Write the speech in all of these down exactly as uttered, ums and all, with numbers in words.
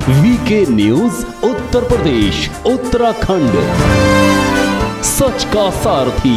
VK news Uttar Pradesh Uttarakhand, सच का सारथी।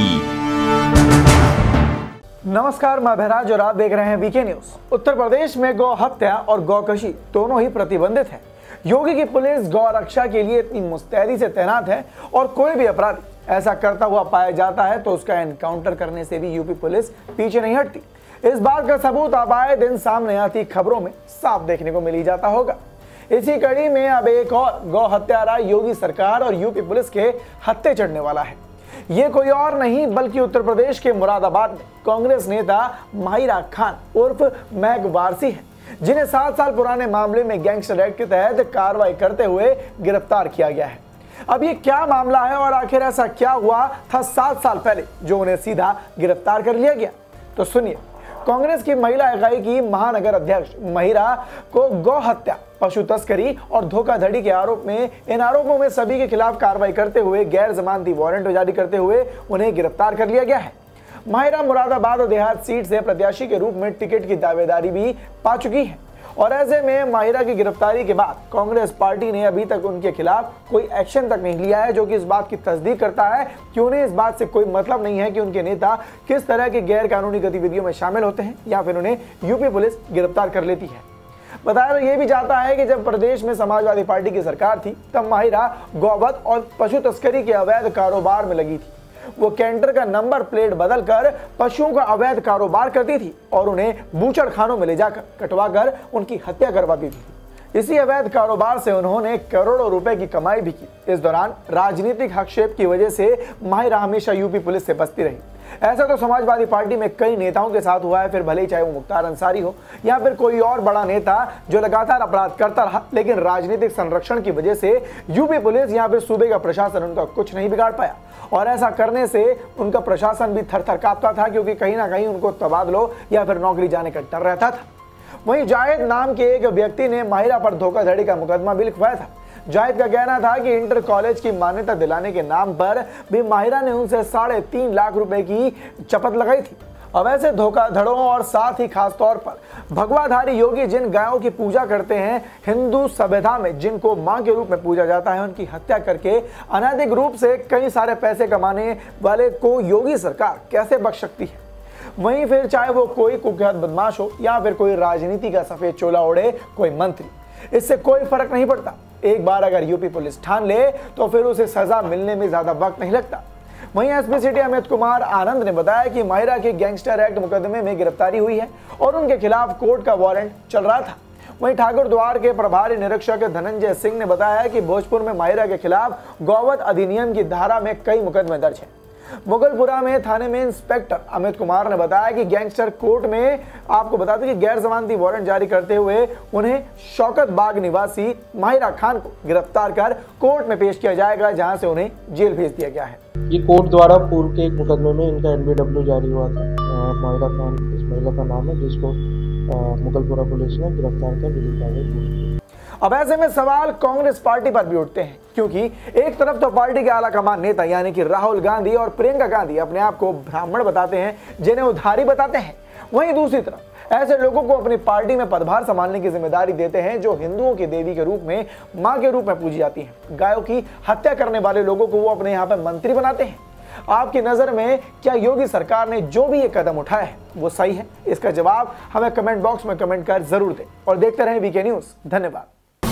नमस्कार, मैं बहराज और आप देख रहे हैं वीके न्यूज। उत्तर प्रदेश में गौ हत्या और गौकशी दोनों ही प्रतिबंधित है। योगी की पुलिस गौ रक्षा के लिए इतनी मुस्तैदी से तैनात है और कोई भी अपराधी ऐसा करता हुआ पाया जाता है तो उसका एनकाउंटर करने से भी यूपी पुलिस पीछे नहीं हटती। इस बात का सबूत अब आए दिन सामने आती खबरों में साफ देखने को मिल ही जाता होगा। इसी कड़ी में अब एक और गौ हत्यारा योगी सरकार और यूपी पुलिस के हत्थे चढ़ने वाला है। ये कोई और नहीं बल्कि उत्तर प्रदेश के मुरादाबाद में कांग्रेस नेता माहिरा खान उर्फ मैग वारसी है, जिन्हें सात साल पुराने मामले में गैंगस्टर एक्ट के तहत कार्रवाई करते हुए गिरफ्तार किया गया है। अब ये क्या मामला है और आखिर ऐसा क्या हुआ था सात साल पहले जो उन्हें सीधा गिरफ्तार कर लिया गया, तो सुनिए। कांग्रेस की महिला इकाई की महानगर अध्यक्ष महिरा को गौ हत्या, पशु तस्करी और धोखाधड़ी के आरोप में इन आरोपों में सभी के खिलाफ कार्रवाई करते हुए गैर जमानती वारंट जारी करते हुए उन्हें गिरफ्तार कर लिया गया है। महिरा मुरादाबाद और देहात सीट से प्रत्याशी के रूप में टिकट की दावेदारी भी पा चुकी है और ऐसे में महिरा की गिरफ्तारी के बाद कांग्रेस पार्टी ने अभी तक उनके खिलाफ कोई एक्शन तक नहीं लिया है, जो कि इस बात की तस्दीक करता है कि उन्हें इस बात से कोई मतलब नहीं है कि उनके नेता किस तरह की गैर कानूनी गतिविधियों में शामिल होते हैं या फिर उन्हें यूपी पुलिस गिरफ्तार कर लेती है। बताया तो ये भी जाता है कि जब प्रदेश में समाजवादी पार्टी की सरकार थी तब महिरा गौवध और पशु तस्करी के अवैध कारोबार में लगी थी। वो कैंटर का नंबर प्लेट बदलकर पशुओं का अवैध कारोबार करती थी और उन्हें बूचड़ खानों में ले जाकर कटवाकर उनकी हत्या करवाती थी। इसी अवैध कारोबार से उन्होंने करोड़ों रुपए की कमाई भी की। इस दौरान राजनीतिक हस्तक्षेप की वजह से माहिरा हमेशा यूपी पुलिस से बचती रही। ऐसा तो समाजवादी पार्टी में कई नेताओं के साथ हुआ है, फिर भले ही चाहे वो मुख्तार अंसारी हो या फिर कोई और बड़ा नेता जो लगातार अपराध करता रहा, लेकिन राजनीतिक संरक्षण की वजह से यूपी पुलिस या फिर सूबे का प्रशासन उनका कुछ नहीं बिगाड़ पाया और ऐसा करने से उनका प्रशासन भी थर थर कांपता था, क्योंकि कहीं ना कहीं उनको तबादलों या फिर नौकरी जाने का डर रहता था। वहीं जाहिद नाम के एक व्यक्ति ने माहिरा पर धोखाधड़ी का मुकदमा भी लिखवाया था। जाहिद का कहना था कि इंटर कॉलेज की मान्यता दिलाने के नाम पर भी माहिरा ने उनसे साढ़े तीन लाख रुपए की चपत लगाई थी। अब ऐसे धोखाधड़ों और साथ ही खासतौर पर भगवाधारी योगी जिन गायों की पूजा करते हैं, हिंदू सभ्यता में जिनको मां के रूप में पूजा जाता है, उनकी हत्या करके अनैतिक रूप से कई सारे पैसे कमाने वाले को योगी सरकार कैसे बख्श सकती है। वहीं फिर चाहे वो कोई कुख्यात बदमाश हो या फिर कोई राजनीति का सफेद चोला ओढ़े कोई मंत्री, इससे कोई फर्क नहीं पड़ता। एक बार अगर यूपी पुलिस ठान ले तो फिर उसे सजा मिलने में ज्यादा वक्त नहीं लगता। वहीं एसपी सिटी अमित कुमार आनंद ने बताया कि माहिरा की गैंगस्टर एक्ट मुकदमे में गिरफ्तारी हुई है और उनके खिलाफ कोर्ट का वारंट चल रहा था। वहीं ठाकुर द्वार के प्रभारी निरीक्षक धनंजय सिंह ने बताया कि भोजपुर में माहिरा के खिलाफ गौवध अधिनियम की धारा में कई मुकदमे दर्ज हैं। मुगलपुरा में थाने में इंस्पेक्टर अमित कुमार ने बताया कि गैंगस्टर कोर्ट में आपको बता दें कि गैर जमानती वारंट जारी करते हुए उन्हें शौकत बाग निवासी माहिरा खान को गिरफ्तार कर कोर्ट में पेश किया जाएगा, जहां से उन्हें जेल भेज दिया गया है। ये कोर्ट द्वारा पूर्व के एक मुकदमे में इनका एनबीडब्ल्यू जारी हुआ था। माहिरा खान इस महिला का नाम है, जिसको मुगलपुरा पुलिस ने गिरफ्तार कर विधि कार्रवाई की। अब ऐसे में सवाल कांग्रेस पार्टी पर भी उठते हैं, क्योंकि एक तरफ तो पार्टी के आलाकमान नेता यानी कि राहुल गांधी और प्रियंका गांधी अपने आप को ब्राह्मण बताते हैं, जिन्हें उधारी बताते हैं। वहीं दूसरी तरफ ऐसे लोगों को अपनी पार्टी में पदभार संभालने की जिम्मेदारी देते हैं जो हिंदुओं की देवी के रूप में मां के रूप में पूजी जाती हैं। गायों की हत्या करने वाले लोगों को वो अपने यहाँ पे मंत्री बनाते हैं। आपकी नजर में क्या योगी सरकार ने जो भी ये कदम उठाया है वो सही है? इसका जवाब हमें कमेंट बॉक्स में कमेंट कर जरूर दें और देखते रहें वीके न्यूज। धन्यवाद।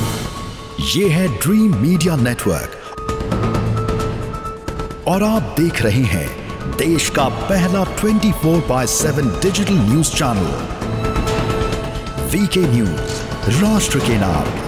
ये है ड्रीम मीडिया नेटवर्क और आप देख रहे हैं देश का पहला चौबीस बाय सात digital news channel VK news, राष्ट्र के नाम।